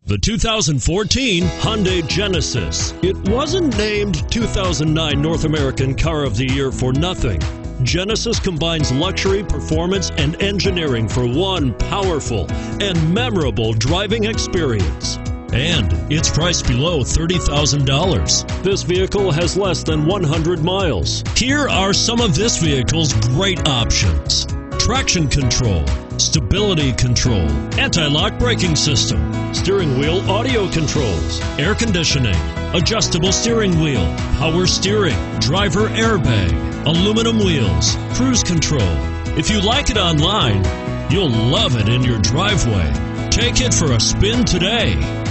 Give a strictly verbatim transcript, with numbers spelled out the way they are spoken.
The two thousand fourteen Hyundai Genesis. It wasn't named two thousand nine North American Car of the Year for nothing. Genesis combines luxury, performance, and engineering for one powerful and memorable driving experience. And it's priced below thirty thousand dollars. This vehicle has less than one hundred miles. Here are some of this vehicle's great options: traction control, stability control, anti-lock braking system, steering wheel audio controls, air conditioning, adjustable steering wheel, power steering, driver airbag, aluminum wheels, cruise control. If you like it online, you'll love it in your driveway. Take it for a spin today.